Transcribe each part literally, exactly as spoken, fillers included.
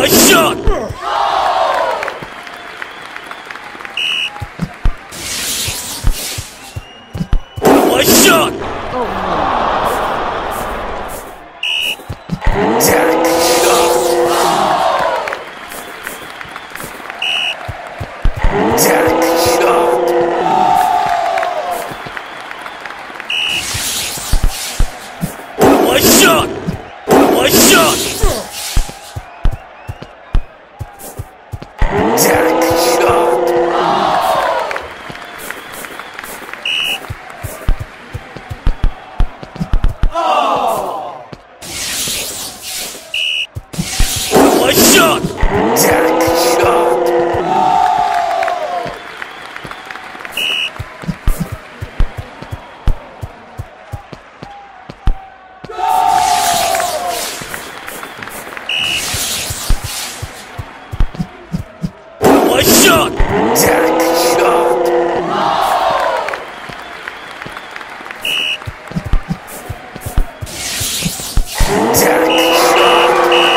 One shot! One shot! Jack shot! Jack shot! One shot! One shot! Jack shot! Oh! One shot! Jack shot! One shot! Jack shot! Jack shot!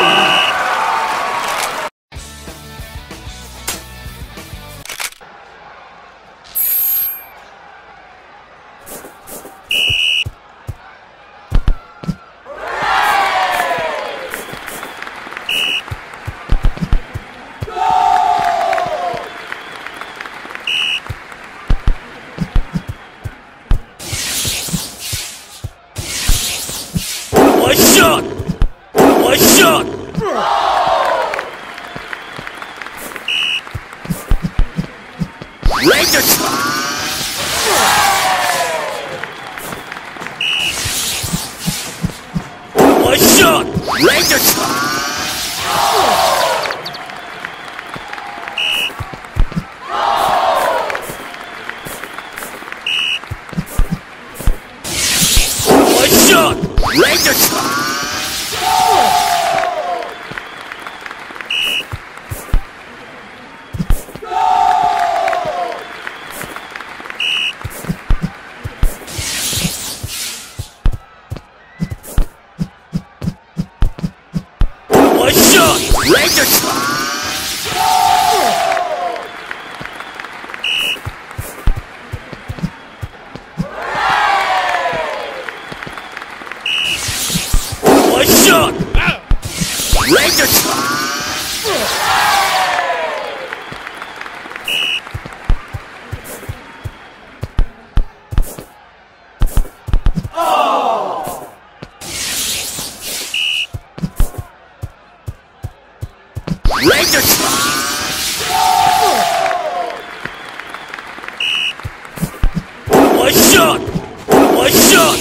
One shot! One shot! Ranger! One shot! Ranger! One shot! Ranger! One shot! Ranger! One shot! Ranger! Oh! Ranger! One shot! One shot!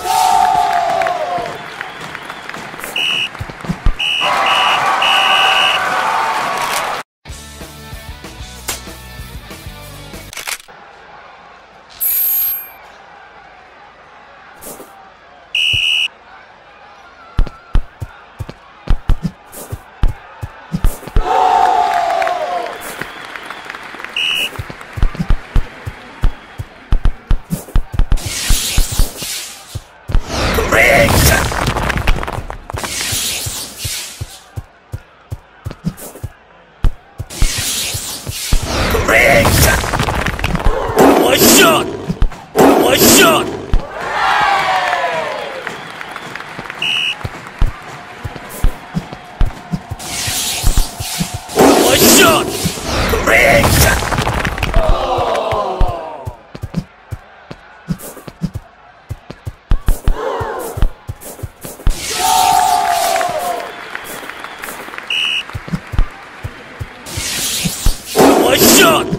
One shot! One shot! One shot! Correct! One shot!